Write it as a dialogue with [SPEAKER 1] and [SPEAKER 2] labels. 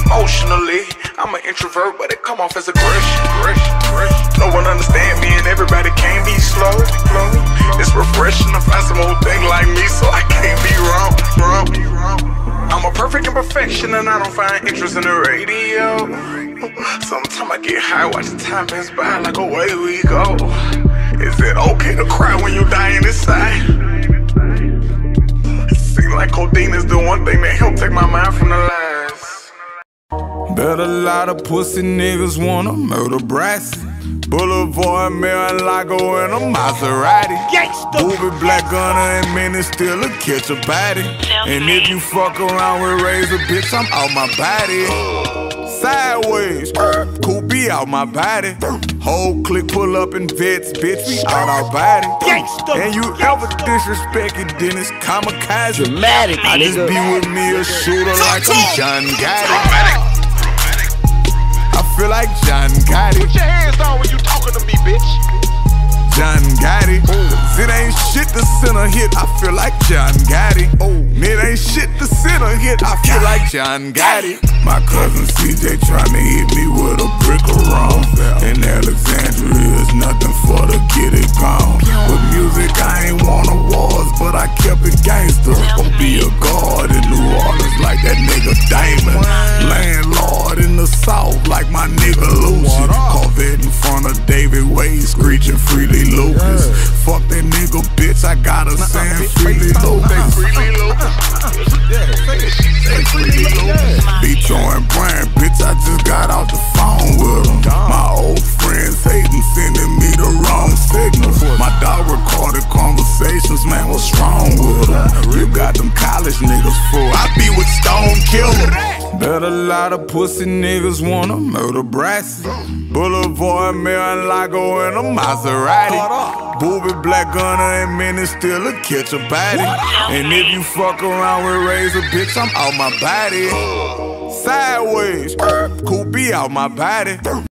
[SPEAKER 1] emotionally. I'm an introvert, but it come off as aggression. No one understand me and everybody can't be slow. It's refreshing to find some old thing like me, so I can't be wrong. I'm a perfect imperfection and I don't find interest in the radio. Sometimes I get high, watch the time pass by like away we go. Is it okay to cry when you dying inside? It seems like codeine is the one thing that help take my mind from the lies.
[SPEAKER 2] Bet a lot of pussy niggas wanna murder Brassy. Boulevard, Mar-a-Lago, and a Maserati. Booby, black gunner, and men still a catch a body. And if you fuck around with Razor, bitch, I'm out my body. Sideways, cool be out my body. Whole clique pull up in vets, bitch, we out our body. And you ever disrespect it, then it's kamikaze.
[SPEAKER 3] Dramatic,
[SPEAKER 2] I just be with me a shooter like I'm John Gotti. I feel like John Gotti.
[SPEAKER 4] Put your hands down when you talking to me, bitch.
[SPEAKER 2] John Gotti. It ain't shit to send a hit, I feel like John Gotti. It ain't shit to send a hit, I feel like John Gotti. My cousin CJ tryna hit me with a brick of rum. In Alexandria is nothing for the get it gone. With music I ain't won awards, but I kept it gangster. Gon' be a guard in New Orleans like that nigga Damon. Landlord in the South like my nigga Lucian. Corvette in front of David Wade screeching freely Lucas. Fuck that nigga bitch, I got her saying freely Lucas. Beat and brand, bitch, I just got off the phone with them. My old friends hating, sending me the wrong signals. My dog recorded conversations, man, what's wrong with them? You got them college niggas full, I be with Stone Killer. Bet a lot of pussy niggas wanna murder Brassy. Boulevard, Mar-a-Lago, and a Maserati. Booby, black gunner, and men still a catch a body. And if you fuck around with Razor, bitch, I'm out my body. Sideways, cool be out my body.